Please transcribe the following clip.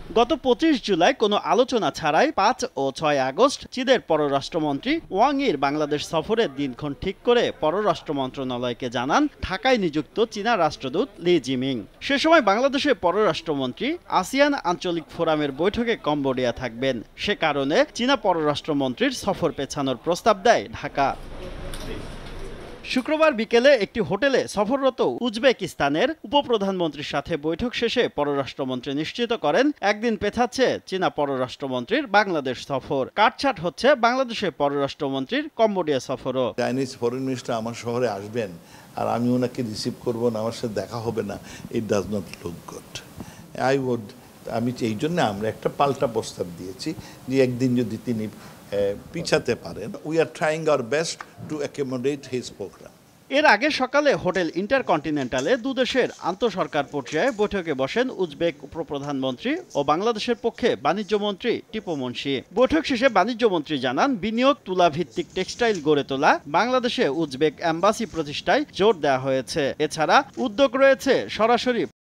গত 25 জুলাই কোনো আলোচনা ছাড়াই 5 ও 6 আগস্ট চীনের পররাষ্ট্রমন্ত্রী ওয়াং ইর বাংলাদেশ সফরের দিনক্ষণ ঠিক করে পররাষ্ট্র মন্ত্রণালয়কে জানান ঢাকায় নিযুক্ত চীনা রাষ্ট্রদূত লি জিমিং। সে সময় বাংলাদেশের পররাষ্ট্রমন্ত্রী আসিয়ান আঞ্চলিক ফোরামের বৈঠকে কম্বোডিয়া থাকবেন। সে কারণে চীনা পররাষ্ট্রমন্ত্রীর সফর পেছানোর প্রস্তাব দেয় ঢাকা। শুক্রবার বিকেলে একটি হোটেলে সফররত উজবেকিস্তানের উপপ্রধানমন্ত্রীর সাথে বৈঠক শেষে পররাষ্ট্রমন্ত্রী নিশ্চিত করেন একদিন পেছাচ্ছে চীনা পররাষ্ট্রমন্ত্রীর বাংলাদেশ সফর। কাটছাট হচ্ছে বাংলাদেশের পররাষ্ট্রমন্ত্রীর কম্বোডিয়া সফরও। চাইনিজ ফরেন মিনিস্টার আমার শহরে আসবেন আর আমি ওনাকে রিসিভ করব না, আমার সাথে দেখা হবে না, it does not look good. আমি এই জন্য আমরা একটা পাল্টা প্রস্তাব দিয়েছি যে একদিন যদি তিনি পিছাতে পারেন, we are trying our best to accommodate his programme. এর আগে সকালে হোটেল ইন্টারকন্টিনেন্টালে দুদেশের আন্তঃসরকার পর্যায়ে বৈঠকে বসেন উজবেক উপপ্রধানমন্ত্রী ও বাংলাদেশের পক্ষে বাণিজ্যমন্ত্রী টিপু মুন্সি। বৈঠক শেষে বাণিজ্যমন্ত্রী জানান বিনিয়োগ তুলা ভিত্তিক টেক্সটাইল গড়ে তোলা, বাংলাদেশে উজবেক এম্বাসি প্রতিষ্ঠায় জোর দেওয়া হয়েছে। এছাড়া উদ্যোগ রয়েছে সরাসরি